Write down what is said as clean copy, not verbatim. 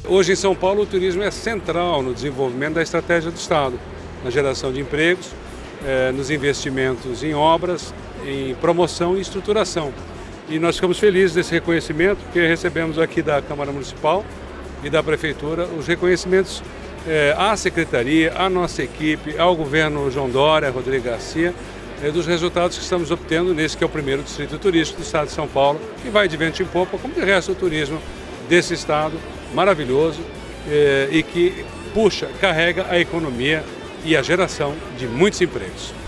Hoje em São Paulo o turismo é central no desenvolvimento da estratégia do Estado, na geração de empregos, nos investimentos em obras, em promoção e estruturação. E nós ficamos felizes desse reconhecimento, porque recebemos aqui da Câmara Municipal e da Prefeitura os reconhecimentos à Secretaria, à nossa equipe, ao governo João Dória, Rodrigo Garcia, dos resultados que estamos obtendo nesse que é o primeiro distrito turístico do estado de São Paulo, que vai de vento em popa, como de resto o turismo desse estado maravilhoso e que carrega a economia e a geração de muitos empregos.